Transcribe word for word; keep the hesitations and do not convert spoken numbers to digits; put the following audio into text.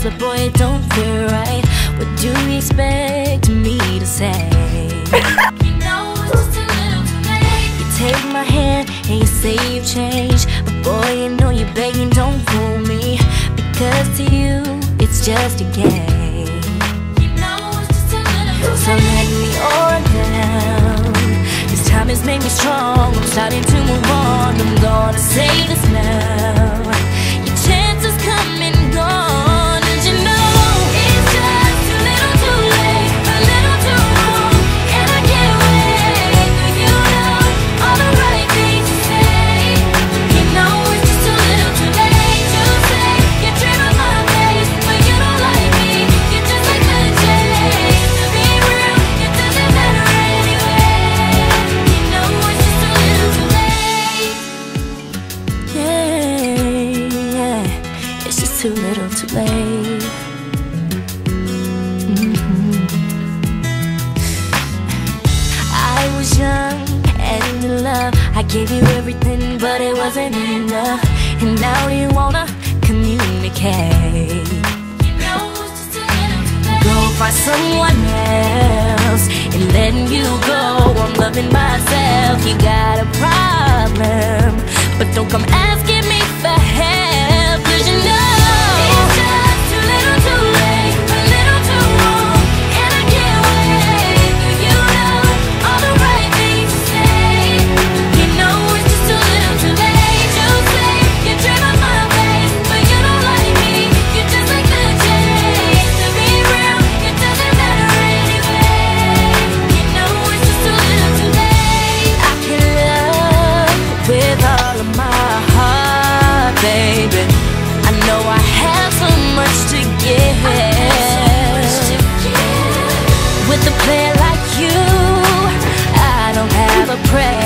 clothes, but boy, it don't feel right. What do you expect me to say? You know it's just a little too late. You take my hand and you say you've changed, but boy, you know you're begging, don't fool me, because to you, it's just a game. You know it's just a little too late. So let me on down. This time has made me strong. I'm starting to move on. I'm gonna say this now. Your chances come and gone, and you know it's just too little too late, a little too wrong, and I can't wait for you know all the right things to say. You know it's just a little too late to say you dream of my face, but you don't like me. You're just like the chase. To be real, it doesn't matter anyway. You know it's just a little too late. Yeah, yeah, it's just too little too late. Mm-hmm. I was young and in love. I gave you everything, but it wasn't enough. And now you wanna communicate. You know it's just a little too late. Go find someone else and letting you go. I'm loving myself. You got a problem, but don't come asking me for help, 'cause you know it's just too little too late, a little too wrong, and I can't wait for you know all the right things to say. You know it's just a little too late to say you dream of my face, but you don't like me. You're just like the chase. To be real, it doesn't matter anyway. You know it's just a little too late. I can love with all of my heart, baby. I know I have so much to give. With a player like you, I don't have a prayer.